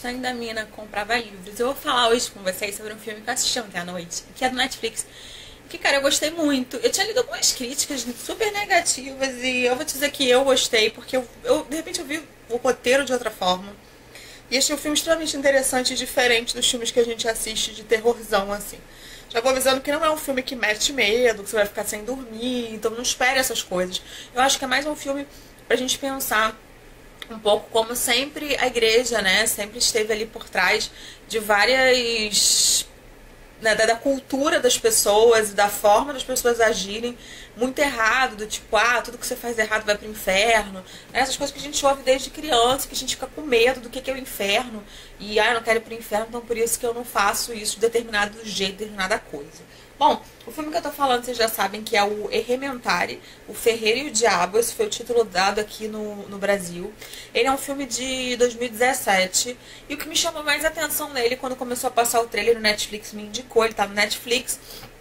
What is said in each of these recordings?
Sonho da Mina comprava livros. Eu vou falar hoje com vocês sobre um filme que eu assisti ontem à noite, que é do Netflix. Que, cara, eu gostei muito. Eu tinha lido algumas críticas super negativas e eu vou te dizer que eu gostei, porque de repente eu vi o roteiro de outra forma. E achei um filme extremamente interessante e diferente dos filmes que a gente assiste de terrorzão, assim. Já vou avisando que não é um filme que mete medo, que você vai ficar sem dormir, então não espere essas coisas. Eu acho que é mais um filme pra gente pensar um pouco como sempre a igreja, né, sempre esteve ali por trás de várias, né, da cultura das pessoas e da forma das pessoas agirem muito errado, do tipo, tudo que você faz errado vai pro inferno, né, essas coisas que a gente ouve desde criança, que a gente fica com medo do que é o inferno, e eu não quero ir pro inferno, então por isso que eu não faço isso de determinado jeito, determinada coisa. Bom, o filme que eu tô falando, vocês já sabem que é o Elementary, o Ferreiro e o Diabo. Esse foi o título dado aqui no Brasil. Ele é um filme de 2017. E o que me chamou mais atenção nele, quando começou a passar o trailer no Netflix, me indicou, ele tá no Netflix,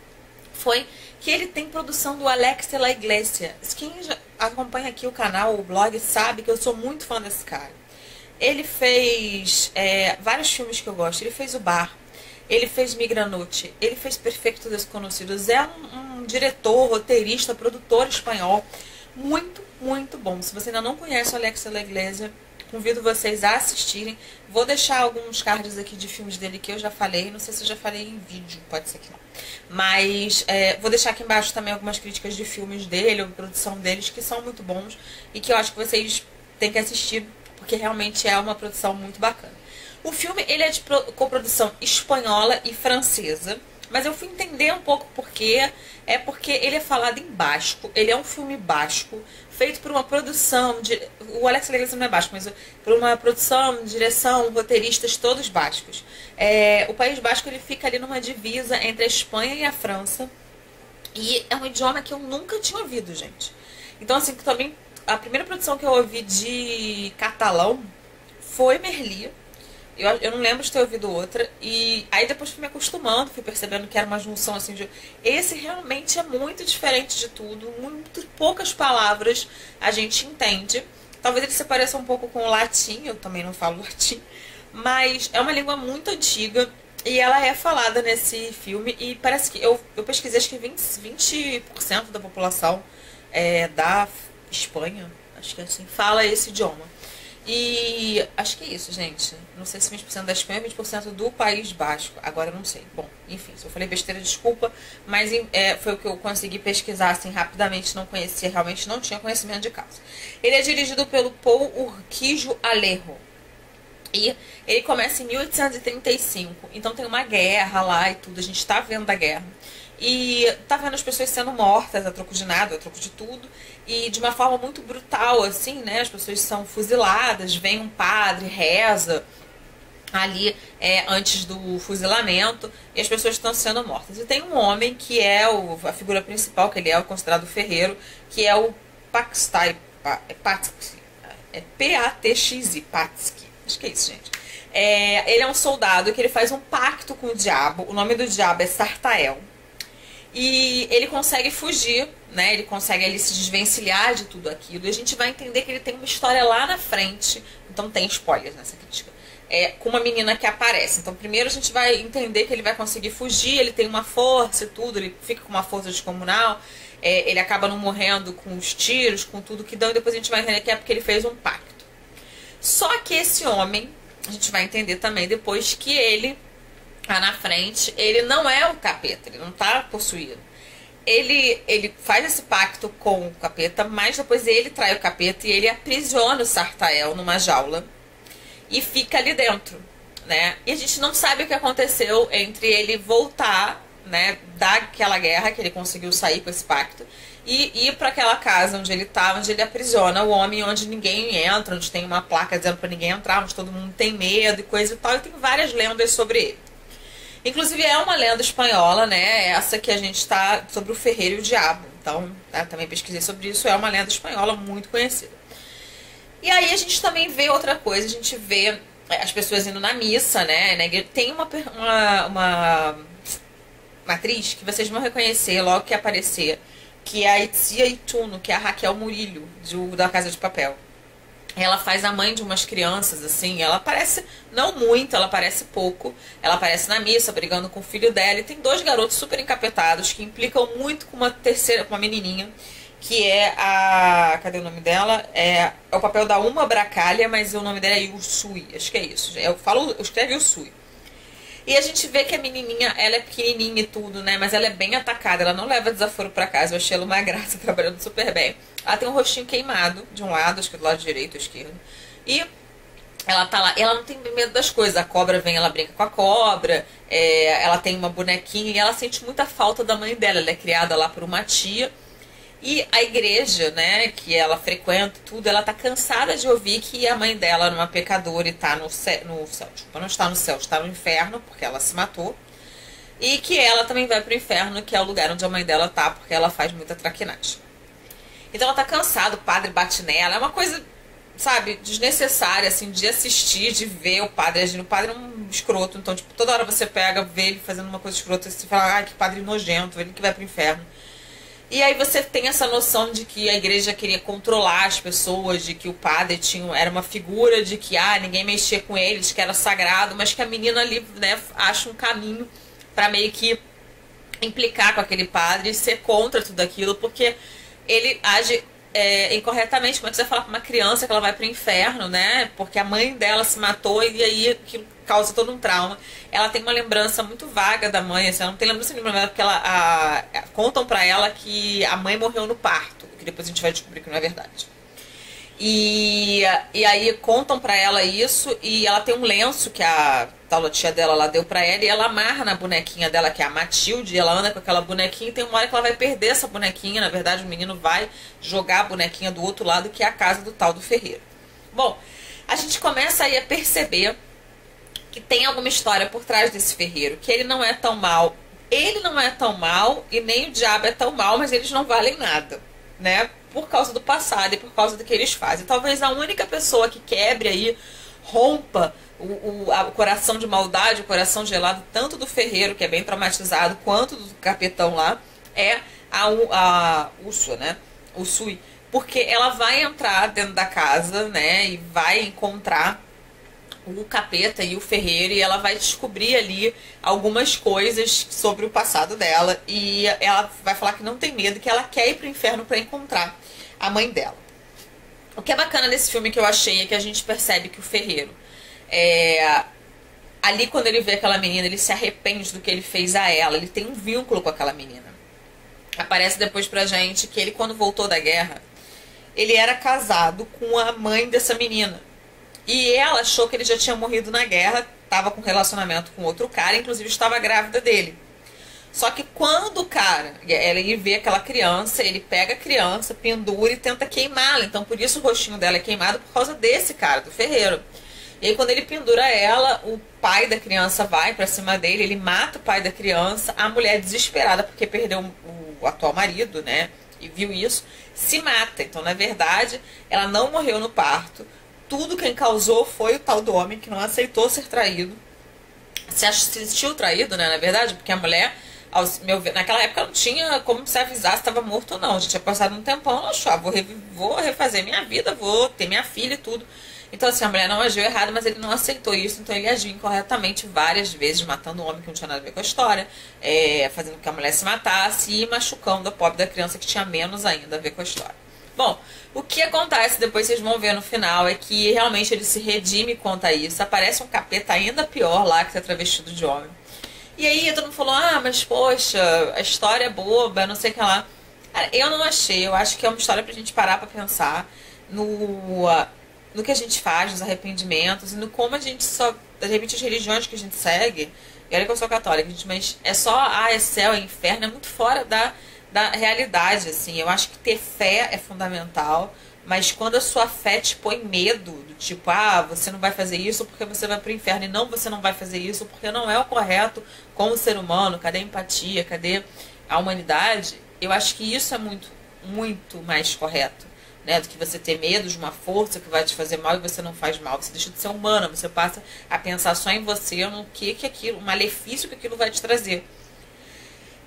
foi que ele tem produção do Alex de la Iglesia. Quem já acompanha aqui o canal, o blog, sabe que eu sou muito fã desse cara. Ele fez vários filmes que eu gosto. Ele fez O Bar. Ele fez Migranote, ele fez Perfeito Desconhecidos, é um diretor, roteirista, produtor espanhol, muito, muito bom. Se você ainda não conhece o Alex de la Iglesia, convido vocês a assistirem. Vou deixar alguns cards aqui de filmes dele que eu já falei, não sei se eu já falei em vídeo, pode ser que não. Mas vou deixar aqui embaixo também algumas críticas de filmes dele, ou produção deles, que são muito bons e que eu acho que vocês têm que assistir, porque realmente é uma produção muito bacana. O filme ele é de coprodução espanhola e francesa, mas eu fui entender um pouco porque ele é falado em basco, ele é um filme basco, feito por uma produção, o Alex Legues não é basco, mas por uma produção, direção, roteiristas todos bascos. O País Basco ele fica ali numa divisa entre a Espanha e a França, e é um idioma que eu nunca tinha ouvido, gente. Então assim, também a primeira produção que eu ouvi de catalão foi Merli. Eu não lembro de ter ouvido outra. E aí depois fui me acostumando, fui percebendo que era uma junção assim de... Esse realmente é muito diferente de tudo. Muito poucas palavras a gente entende. Talvez ele se pareça um pouco com o latim, eu também não falo latim. Mas é uma língua muito antiga e ela é falada nesse filme. E parece que... Eu pesquisei, acho que 20% da população da Espanha, acho que é assim, fala esse idioma. E acho que é isso, gente. Não sei se 20% da Espanha ou 20% do País Basco. Agora eu não sei. Bom, enfim, se eu falei besteira, desculpa. Mas foi o que eu consegui pesquisar assim rapidamente. Não conhecia, realmente não tinha conhecimento de causa. Ele é dirigido pelo Paul Urquijo Alejo. E ele começa em 1835. Então tem uma guerra lá e tudo. A gente tá vendo a guerra. E tá vendo as pessoas sendo mortas a troco de nada, a troco de tudo. E de uma forma muito brutal, assim, né? As pessoas são fuziladas, vem um padre, reza ali antes do fuzilamento, e as pessoas estão sendo mortas. E tem um homem que é a figura principal, que ele é o considerado ferreiro, que é o Patsky. P-A-T-X-I, Patsky. Acho que é isso, gente. Ele é um soldado que ele faz um pacto com o diabo. O nome do diabo é Sartael. E ele consegue fugir, né? Ele consegue ali se desvencilhar de tudo aquilo. E a gente vai entender que ele tem uma história lá na frente. Então tem spoilers nessa crítica. Com uma menina que aparece. Então primeiro a gente vai entender que ele vai conseguir fugir. Ele tem uma força e tudo. Ele fica com uma força descomunal. Ele acaba não morrendo com os tiros, com tudo que dão. E depois a gente vai entender que é porque ele fez um pacto. Só que esse homem, a gente vai entender também depois que ele... lá na frente, ele não é o capeta, ele não tá possuído. Ele faz esse pacto com o capeta, mas depois ele trai o capeta e ele aprisiona o Sartael numa jaula e fica ali dentro, né? E a gente não sabe o que aconteceu entre ele voltar, né, daquela guerra que ele conseguiu sair com esse pacto e ir para aquela casa onde ele tá, onde ele aprisiona o homem, onde ninguém entra, onde tem uma placa dizendo para ninguém entrar, onde todo mundo tem medo e coisa e tal, e tem várias lendas sobre ele. Inclusive é uma lenda espanhola, né? Essa que a gente tá sobre o Ferreiro e o Diabo. Então, também pesquisei sobre isso. É uma lenda espanhola muito conhecida. E aí a gente também vê outra coisa. A gente vê as pessoas indo na missa, né? Tem uma atriz que vocês vão reconhecer logo que aparecer, que é a Itzia Ituno, que é a Raquel Murillo, da Casa de Papel. Ela faz a mãe de umas crianças, assim. Ela aparece, não muito, ela aparece pouco. Ela aparece na missa, brigando com o filho dela. E tem dois garotos super encapetados que implicam muito com uma terceira, com uma menininha, que é a... Cadê o nome dela? É o papel da Uma Bracalha, mas o nome dela é Yusui. Acho que é isso. Eu escrevo Yusui. E a gente vê que a menininha, ela é pequenininha e tudo, né? Mas ela é bem atacada, ela não leva desaforo pra casa. Eu achei ela uma graça, trabalhando super bem. Ela tem um rostinho queimado de um lado, acho que do lado direito ou esquerdo. E ela tá lá, ela não tem medo das coisas. A cobra vem, ela brinca com a cobra. Ela tem uma bonequinha e ela sente muita falta da mãe dela. Ela é criada lá por uma tia. E a igreja, né, que ela frequenta, tudo, ela tá cansada de ouvir que a mãe dela era uma pecadora e tá no céu, desculpa, não está no céu, está no inferno, porque ela se matou. E que ela também vai pro inferno, que é o lugar onde a mãe dela tá, porque ela faz muita traquinagem. Então ela tá cansada, o padre bate nela, é uma coisa, sabe, desnecessária, assim, de assistir, de ver o padre agindo. O padre é um escroto, então, tipo, toda hora você pega, vê ele fazendo uma coisa escrota, e você fala, ai, que padre nojento, ele que vai pro inferno. E aí você tem essa noção de que a igreja queria controlar as pessoas, de que o padre era uma figura de que ninguém mexia com ele, de que era sagrado, mas que a menina ali, né, acha um caminho para meio que implicar com aquele padre e ser contra tudo aquilo, porque ele age incorretamente. Como é que você vai falar pra uma criança que ela vai pro inferno, né? Porque a mãe dela se matou e aí aquilo causa todo um trauma. Ela tem uma lembrança muito vaga da mãe, assim, ela não tem lembrança nenhuma dela, porque contam pra ela que a mãe morreu no parto, que depois a gente vai descobrir que não é verdade. E aí contam pra ela isso, e ela tem um lenço que a tal tia dela lá deu pra ela, e ela amarra na bonequinha dela, que é a Matilde, e ela anda com aquela bonequinha, e tem uma hora que ela vai perder essa bonequinha. Na verdade, o menino vai jogar a bonequinha do outro lado, que é a casa do tal do ferreiro. Bom, a gente começa aí a perceber que tem alguma história por trás desse ferreiro, que ele não é tão mal. Ele não é tão mal, e nem o diabo é tão mal, mas eles não valem nada, né? Por causa do passado e por causa do que eles fazem. Talvez a única pessoa que quebre aí, rompa o coração de maldade, o coração gelado, tanto do ferreiro, que é bem traumatizado, quanto do capetão lá, é a Ursula, né? Usui. Porque ela vai entrar dentro da casa, né? E vai encontrar o capeta e o ferreiro, e ela vai descobrir ali algumas coisas sobre o passado dela, e ela vai falar que não tem medo, que ela quer ir pro inferno para encontrar a mãe dela. O que é bacana desse filme, que eu achei, é que a gente percebe que o ferreiro ali, quando ele vê aquela menina, ele se arrepende do que ele fez a ela, ele tem um vínculo com aquela menina. Aparece depois pra gente que ele, quando voltou da guerra, ele era casado com a mãe dessa menina. E ela achou que ele já tinha morrido na guerra, estava com relacionamento com outro cara, inclusive estava grávida dele. Só que quando o cara, ele vê aquela criança, ele pega a criança, pendura e tenta queimá-la. Então por isso o rostinho dela é queimado, por causa desse cara, do ferreiro. E aí quando ele pendura ela, o pai da criança vai pra cima dele, ele mata o pai da criança, a mulher desesperada porque perdeu o atual marido, né, e viu isso, se mata. Então na verdade ela não morreu no parto. Tudo quem causou foi o tal do homem que não aceitou ser traído. Se sentiu traído, né, na verdade, porque a mulher, naquela época não tinha como se avisar se estava morto ou não. Já tinha passado um tempão, ela achou, vou refazer minha vida, vou ter minha filha e tudo. Então assim, a mulher não agiu errado, mas ele não aceitou isso, então ele agiu incorretamente várias vezes, matando um homem que não tinha nada a ver com a história, fazendo com que a mulher se matasse e machucando a pobre da criança, que tinha menos ainda a ver com a história. Bom, o que acontece, depois vocês vão ver no final, é que realmente ele se redime quanto a isso. Aparece um capeta ainda pior lá, que tá travestido de homem. E aí todo mundo falou, mas poxa, a história é boba, não sei o que lá. Cara, eu não achei, eu acho que é uma história pra gente parar pra pensar no que a gente faz, nos arrependimentos, e no como a gente só, de repente as religiões que a gente segue, e olha que eu sou católica, gente, mas é só, é céu, é inferno, é muito fora da realidade, assim. Eu acho que ter fé é fundamental, mas quando a sua fé te põe medo, do tipo, você não vai fazer isso porque você vai pro inferno, e não, você não vai fazer isso porque não é o correto como ser humano, cadê a empatia, cadê a humanidade? Eu acho que isso é muito, muito mais correto, né, do que você ter medo de uma força que vai te fazer mal e você não faz mal. Você deixa de ser humana, você passa a pensar só em você, no que aquilo, o malefício que aquilo vai te trazer.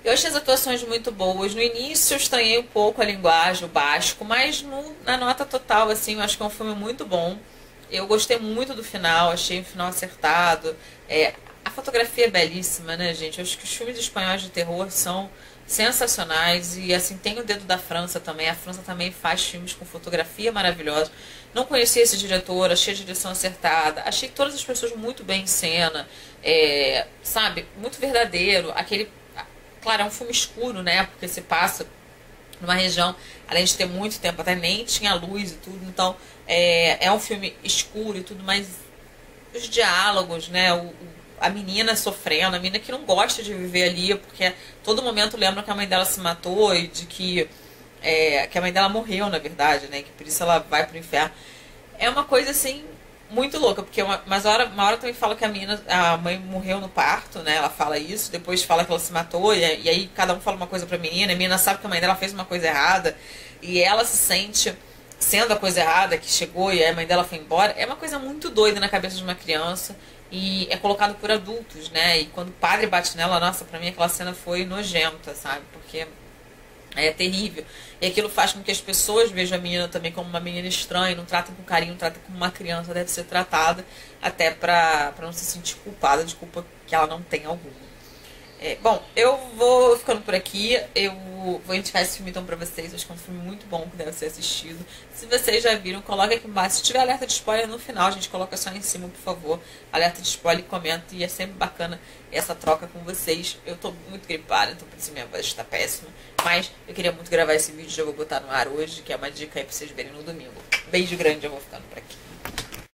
Eu achei as atuações muito boas. No início eu estranhei um pouco a linguagem, o básico, mas na nota total, assim, eu acho que é um filme muito bom. Eu gostei muito do final, achei o final acertado. A fotografia é belíssima, né, gente? Eu acho que os filmes espanhóis de terror são sensacionais. E, assim, tem o dedo da França também. A França também faz filmes com fotografia maravilhosa. Não conhecia esse diretor, achei a direção acertada. Achei todas as pessoas muito bem em cena. Sabe? Muito verdadeiro. Claro, é um filme escuro, né? Porque se passa numa região, além de ter muito tempo, até nem tinha luz e tudo. Então, é um filme escuro e tudo, mas os diálogos, né? A menina sofrendo, a menina que não gosta de viver ali, porque todo momento lembra que a mãe dela se matou e de que a mãe dela morreu, na verdade, né? Que por isso ela vai pro inferno. É uma coisa assim muito louca, porque uma hora também fala que a mãe morreu no parto, né? Ela fala isso, depois fala que ela se matou, e aí cada um fala uma coisa pra menina, a menina sabe que a mãe dela fez uma coisa errada, e ela se sente sendo a coisa errada, que chegou e a mãe dela foi embora. É uma coisa muito doida na cabeça de uma criança, e é colocado por adultos, né? E quando o padre bate nela, nossa, pra mim aquela cena foi nojenta, sabe? Porque é terrível. E aquilo faz com que as pessoas vejam a menina também como uma menina estranha, não tratem com carinho, não tratem como uma criança deve ser tratada, até pra não se sentir culpada de culpa que ela não tem alguma. Bom, eu vou ficando por aqui. Eu vou indicar esse filme então pra vocês. Acho que é um filme muito bom que deve ser assistido. Se vocês já viram, coloca aqui embaixo. Se tiver alerta de spoiler no final, a gente coloca só em cima, por favor. Alerta de spoiler, comenta. E é sempre bacana essa troca com vocês. Eu tô muito gripada, então por isso minha voz está péssima. Mas eu queria muito gravar esse vídeo. Já vou botar no ar hoje, que é uma dica aí pra vocês verem no domingo. Beijo grande, eu vou ficando por aqui.